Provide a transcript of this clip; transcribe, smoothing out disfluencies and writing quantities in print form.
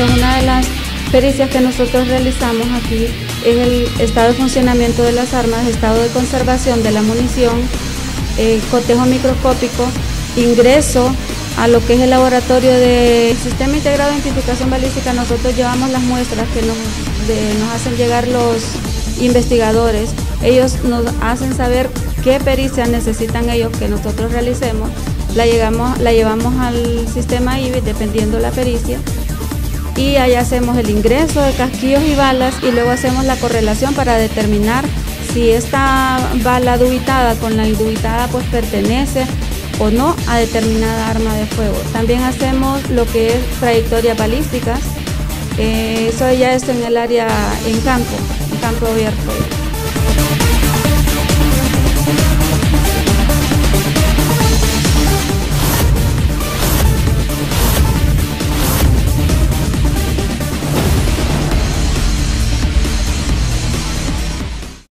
Entonces, una de las pericias que nosotros realizamos aquí es el estado de funcionamiento de las armas, estado de conservación de la munición, cotejo microscópico, ingreso a lo que es el laboratorio de Sistema Integrado de Identificación Balística. Nosotros llevamos las muestras que nos hacen llegar los investigadores. Ellos nos hacen saber qué pericia necesitan ellos que nosotros realicemos. La llevamos al sistema IBIS dependiendo la pericia, y allá hacemos el ingreso de casquillos y balas, y luego hacemos la correlación para determinar si esta bala dubitada con la indubitada pues pertenece o no a determinada arma de fuego. También hacemos lo que es trayectorias balísticas, eso ya es en el área en campo abierto.